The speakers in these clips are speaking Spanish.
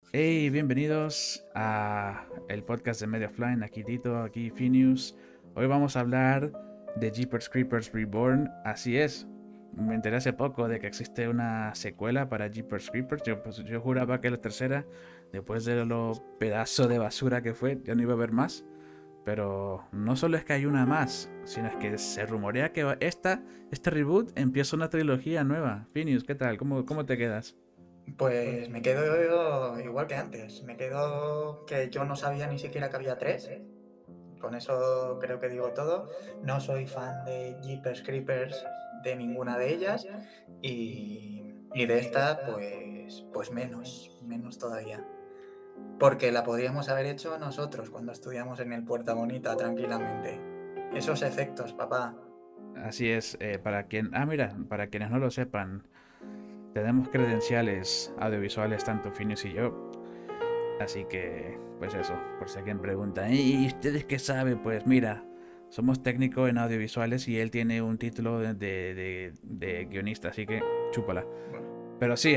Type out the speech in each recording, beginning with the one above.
Hey, bienvenidos a el podcast de Media Offline. Aquí Tito, aquí Phineas. Hoy vamos a hablar de Jeepers Creepers Reborn. Así es, me enteré hace poco de que existe una secuela para Jeepers Creepers. Yo juraba que la tercera, después de lo pedazo de basura que fue, ya no iba a haber más. Pero no solo es que hay una más, sino es que se rumorea que este reboot empieza una trilogía nueva. Phineas, ¿qué tal? ¿Cómo te quedas? Pues me quedo igual que antes. Me quedo que yo no sabía ni siquiera que había tres. Con eso creo que digo todo. No soy fan de Jeepers Creepers de ninguna de ellas. Y de esta, pues menos todavía. Porque la podríamos haber hecho nosotros cuando estudiamos en el Puerta Bonita tranquilamente. Esos efectos, papá. Así es, mira, para quienes no lo sepan, tenemos credenciales audiovisuales tanto Phineas y yo, así que, pues eso, por si alguien pregunta, ¿y ustedes qué saben? Pues mira, somos técnicos en audiovisuales y él tiene un título de guionista, así que chúpala. Pero sí,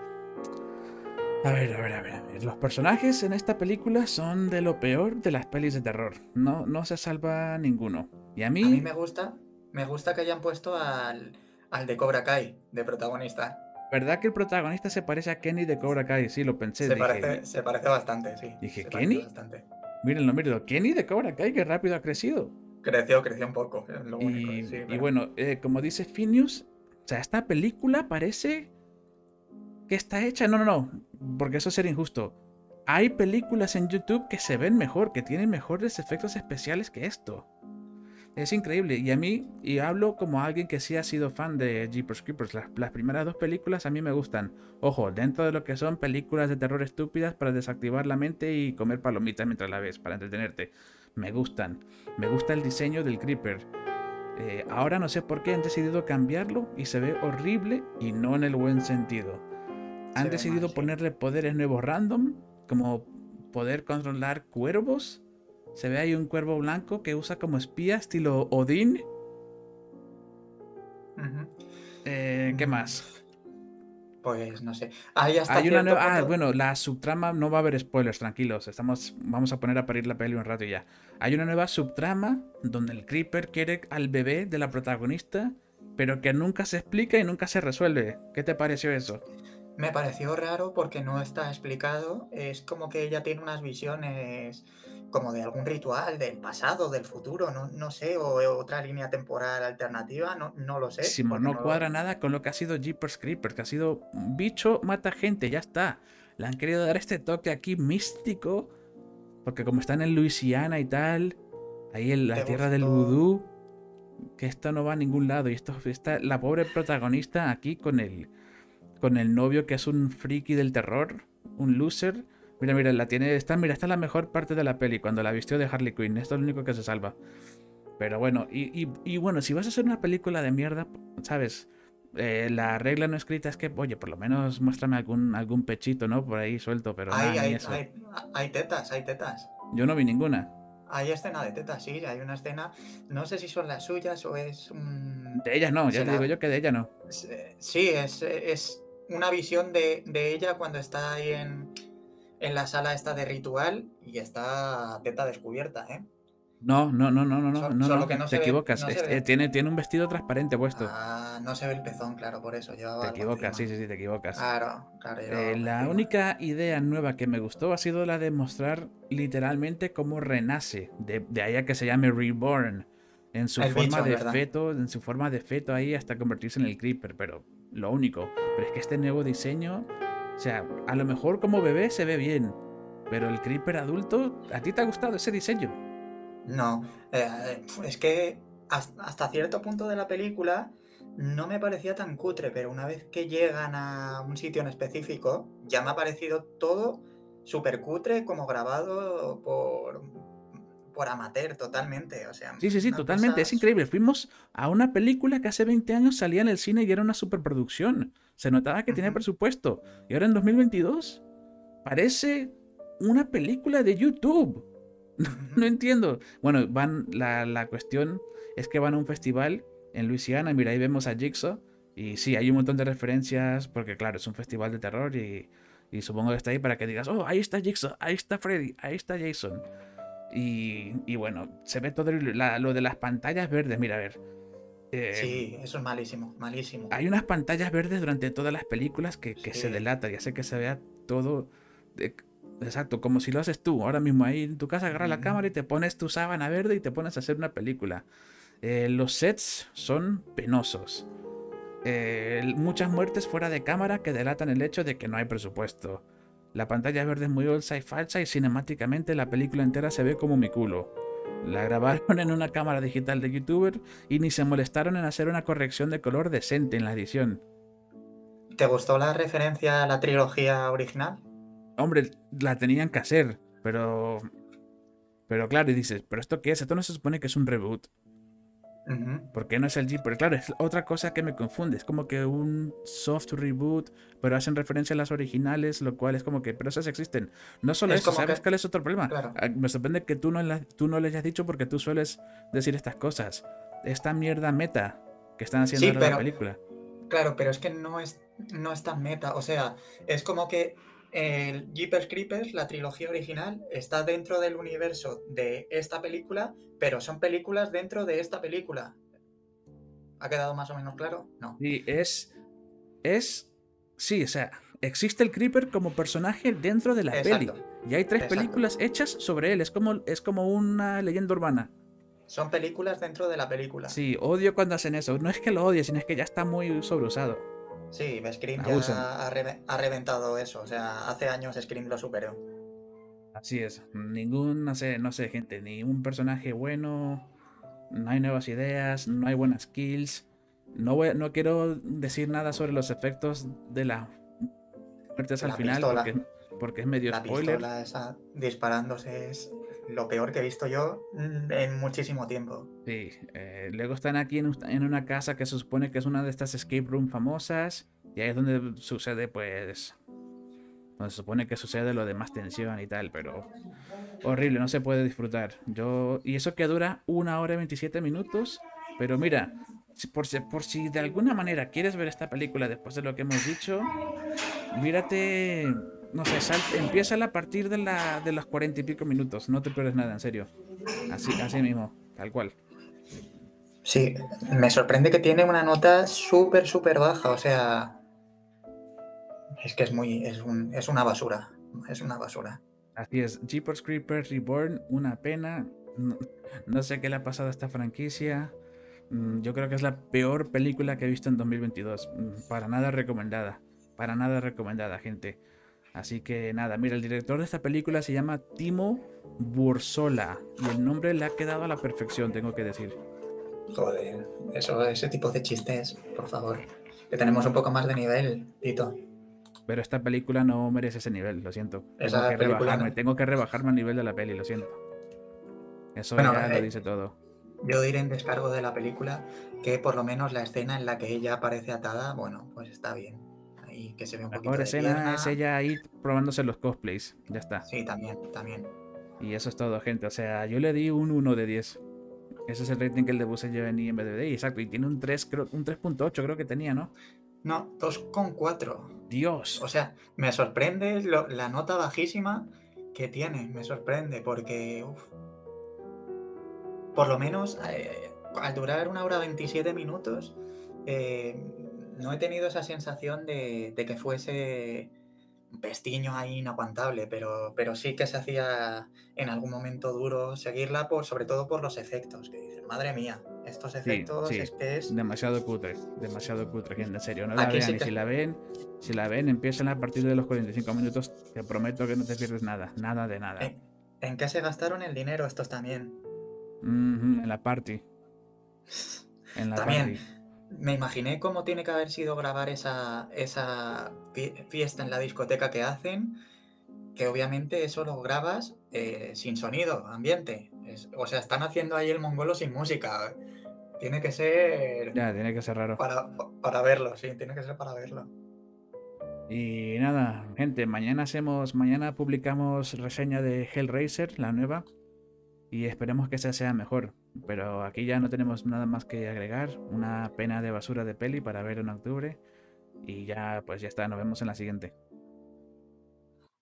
a ver. Los personajes en esta película son de lo peor de las pelis de terror. No se salva ninguno. Y a A mí mí, me gusta que hayan puesto al de Cobra Kai de protagonista. ¿verdad que el protagonista se parece a Kenny de Cobra Kai? Sí, lo pensé, Se parece bastante, sí. dije, Se parece ¿Kenny? bastante. Mírenlo, Kenny de Cobra Kai, que rápido ha crecido. Creció un poco, es lo único, sí, Y pero. bueno, como dice Phineas, o sea, esta película parece que está hecha. No, porque eso sería injusto. Hay películas en YouTube que se ven mejor, que tienen mejores efectos especiales que esto. Es increíble. Y a mí, y hablo como alguien que sí ha sido fan de Jeepers Creepers. Las primeras dos películas a mí me gustan. Ojo, dentro de lo que son películas de terror estúpidas para desactivar la mente y comer palomitas mientras la ves, para entretenerte. Me gustan. Me gusta el diseño del Creeper. Ahora no sé por qué han decidido cambiarlo y se ve horrible y no en el buen sentido. Han Se ve mal, decidido sí. ponerle poderes nuevos random, como poder controlar cuervos. Se ve ahí un cuervo blanco que usa como espía estilo Odín. Ujú. ¿Qué Mm, más? Pues no sé. Hay hasta Hay una cierto nueva. Ah, punto. bueno, la subtrama no va a haber spoilers, tranquilos. Vamos a poner a parir la peli un rato y ya. Hay una nueva subtrama donde el Creeper quiere al bebé de la protagonista, pero que nunca se explica y nunca se resuelve. ¿Qué te pareció eso? Me pareció raro porque no está explicado. Es como que ella tiene unas visiones como de algún ritual del pasado, del futuro, no sé, o otra línea temporal alternativa, no lo sé, Simón, porque no no lo. cuadra nada con lo que ha sido Jeepers Creepers, que ha sido un bicho mata gente, ya está. Le han querido dar este toque aquí místico, porque como están en Luisiana y tal, ahí en la ¿Te tierra del gustó? vudú, que esto no va a ningún lado. Y esto está la pobre protagonista aquí con el novio que es un friki del terror, un loser. Mira, mira, esta es la mejor parte de la peli, cuando la vistió de Harley Quinn. Esto es lo único que se salva. Pero bueno, y bueno, si vas a hacer una película de mierda, ¿sabes? La regla no escrita es que, oye, por lo menos muéstrame algún pechito, ¿no? Por ahí suelto, pero nada, Hay, ni hay, eso. hay, hay tetas, hay tetas. Yo no vi ninguna. Hay escena de tetas, sí, hay una escena, no sé si son las suyas o es De ella no, ya se te digo la, yo que de ella no. sí, es una visión de ella cuando está ahí en la sala esta de ritual y está teta descubierta, ¿eh? No, Solo que te equivocas. no se ve, Tiene un vestido transparente puesto. no se ve el pezón, claro, por eso, Te llevaba algo equivocas, sí, encima. sí, sí, te equivocas. Claro, llevaba algo La encima. única idea nueva que me gustó ha sido la de mostrar literalmente cómo renace. De ahí a que se llame Reborn. En su El forma bicho, es de verdad. feto, en su forma de feto ahí hasta convertirse en el Creeper. Pero lo único. Pero es que este nuevo diseño. O sea, a lo mejor como bebé se ve bien. Pero el Creeper adulto, ¿a ti te ha gustado ese diseño? No, es que hasta cierto punto de la película no me parecía tan cutre, pero una vez que llegan a un sitio en específico, ya me ha parecido todo súper cutre, como grabado por amateur totalmente. O sea, Sí, una totalmente, cosa. es increíble. Fuimos a una película que hace 20 años salía en el cine y era una superproducción. Se notaba que tenía Ujú, presupuesto. Y ahora en 2022 parece una película de YouTube. No ujú. entiendo. Bueno, la cuestión es que van a un festival en Luisiana. Mira, ahí vemos a Jigsaw. Y sí, hay un montón de referencias, porque claro, es un festival de terror Y supongo que está ahí para que digas, oh, ahí está Jigsaw, ahí está Freddy, ahí está Jason. Y bueno, se ve todo lo de las pantallas verdes. Mira, a ver. eh, Sí, eso es malísimo, malísimo. Hay unas pantallas verdes durante todas las películas que se Sí. delata y hace que se vea todo. de- exacto, como si lo haces tú. Ahora mismo ahí en tu casa agarras la cámara y te pones tu sábana verde y te pones a hacer una película. Los sets son penosos. Muchas muertes fuera de cámara que delatan el hecho de que no hay presupuesto. La pantalla verde es muy olsa y falsa y cinemáticamente la película entera se ve como mi culo. La grabaron en una cámara digital de youtuber y ni se molestaron en hacer una corrección de color decente en la edición. ¿Te gustó la referencia a la trilogía original? Hombre, la tenían que hacer, pero claro, y dices, ¿pero esto qué es? Esto no se supone que es un reboot. Ujú. ¿Por qué no es el Jeep? Pero claro, es otra cosa que me confunde. Es como que un soft reboot, pero hacen referencia a las originales, lo cual es como que, pero esas existen. No solo Es eso, como ¿sabes que, cuál es otro problema? claro, Me sorprende que tú no le hayas dicho porque tú sueles decir estas cosas. Esta mierda meta que están haciendo sí, ahora la pero, película. claro, pero es que no es tan meta. O sea, es como que el Jeepers Creepers, la trilogía original, está dentro del universo de esta película, pero son películas dentro de esta película. ¿Ha quedado más o menos claro? No. Sí, es, sí, o sea, existe el Creeper como personaje dentro de la Exacto, peli. Y hay tres exacto. películas hechas sobre él. Es como una leyenda urbana. Son películas dentro de la película. Sí, odio cuando hacen eso. No es que lo odie, sino es que ya está muy sobreusado. Sí, Scream Abusan. ya ha reventado eso. O sea, hace años Scream lo superó. Así es. Ningún, no sé, gente, ni un personaje bueno. No hay nuevas ideas, no hay buenas kills. No quiero decir nada sobre los efectos de las muertes al La final pistola. porque es medio La spoiler. pistola esa disparándose es lo peor que he visto yo en muchísimo tiempo. Sí, luego están aquí en una casa que se supone que es una de estas escape room famosas. Y ahí es donde sucede, pues. Donde se supone que sucede lo de más tensión y tal, pero horrible, no se puede disfrutar. Y eso que dura 1 hora y 27 minutos. Pero mira, por si de alguna manera quieres ver esta película después de lo que hemos dicho, mírate. No sé, empieza a partir de los 40 y pico minutos. No te pierdes nada, en serio. Así mismo, tal cual. Sí, me sorprende que tiene una nota súper, súper baja. O sea, es que es una basura. Es una basura. Así es, Jeepers Creepers Reborn, una pena. No, no sé qué le ha pasado a esta franquicia. Yo creo que es la peor película que he visto en 2022. Para nada recomendada. Para nada recomendada, gente. Así que nada, mira, el director de esta película se llama Timo Bursola. Y el nombre le ha quedado a la perfección, tengo que decir. Joder, ese tipo de chistes, por favor. Que tenemos un poco más de nivel, Tito. Pero esta película no merece ese nivel, lo siento. Esa película no. Tengo que rebajarme al nivel de la peli, lo siento. Eso Bueno, ya lo dice todo. yo diré en descargo de la película que por lo menos la escena en la que ella aparece atada, bueno, pues está bien. Ahí que se ve un La poquito mejor de escena es pierna. ella ahí probándose los cosplays. Ya está. Sí, también, también. Y eso es todo, gente. O sea, yo le di un 1 de 10. Ese es el rating que el de Buzz lleva en IMDb. Exacto. Y tiene un 3, un 3.8 creo que tenía, ¿no? No, 2,4. Dios. O sea, me sorprende la nota bajísima que tiene. Me sorprende porque, uf, por lo menos, al durar 1 hora 27 minutos, eh, no he tenido esa sensación de que fuese un pestiño ahí inaguantable, pero sí que se hacía en algún momento duro seguirla, sobre todo por los efectos, que dices, madre mía, estos Sí, efectos sí. es que es... Demasiado cutre, gente. En serio, no la Aquí vean. sí Y que... si la ven, empiecen a partir de los 45 minutos. Te prometo que no te pierdes nada. Nada de nada. ¿En qué se gastaron el dinero estos también? En la party. En la También, party. me imaginé cómo tiene que haber sido grabar esa fiesta en la discoteca que hacen, que obviamente eso lo grabas sin sonido, ambiente. O sea, están haciendo ahí el mongolo sin música. Tiene que ser Ya, tiene que ser raro. para verlo, sí, tiene que ser para verlo. Y nada, gente, mañana publicamos reseña de Hellraiser, la nueva, y esperemos que esa sea mejor. Pero aquí ya no tenemos nada más que agregar, una pena de basura de peli para ver en octubre, y ya, pues ya está, nos vemos en la siguiente.